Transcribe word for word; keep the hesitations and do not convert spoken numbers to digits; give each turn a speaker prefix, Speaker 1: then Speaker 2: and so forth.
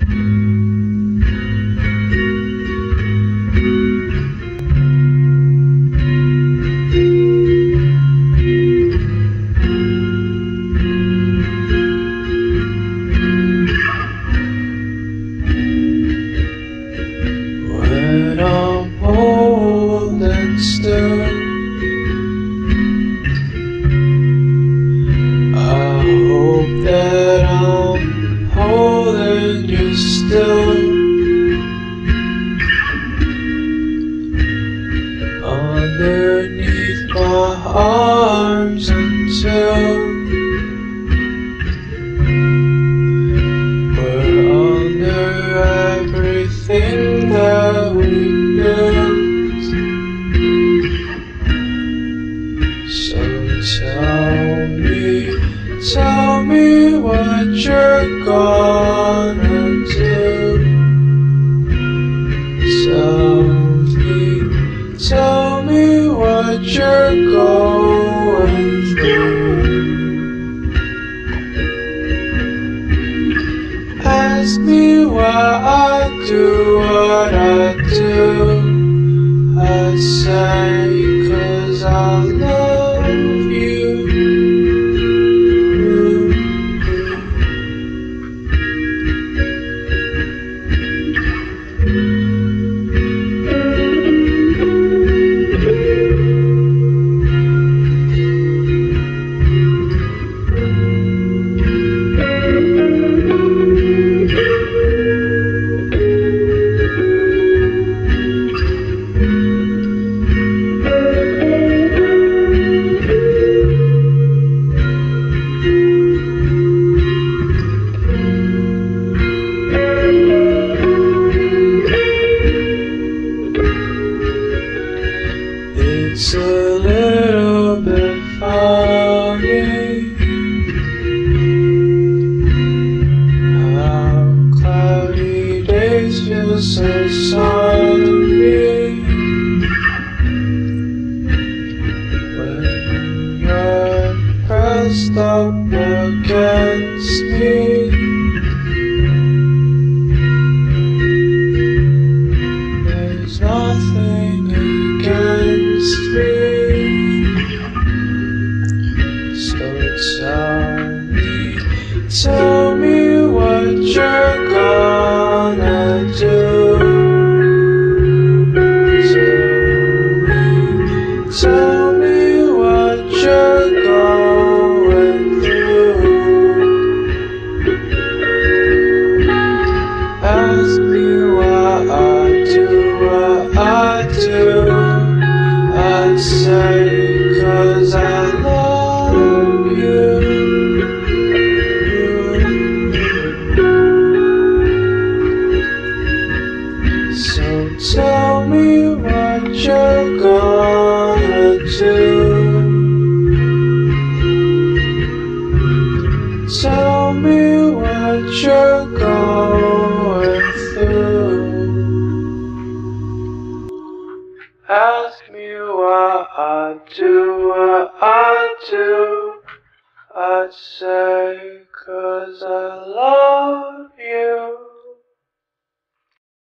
Speaker 1: When I'm holding still, I hope that I'm holding you still. Underneath my arms until we're under everything that we built. So tell me, tell me what you're gonna do. Tell me, tell me what you're going through. Ask me why I do what I do. I say 'cause I love you. It's a little bit funny how cloudy days feel so sunny when you're pressed up against me. There's nothing against me. So tell me, tell me what you're gonna do. Tell me, tell me what you're going through. Ask me why I do what I do. I say 'cause I love you. So tell me what you're gonna do. Tell me what you're going through. Ask me why I do what I do. I'd say 'cause I love you.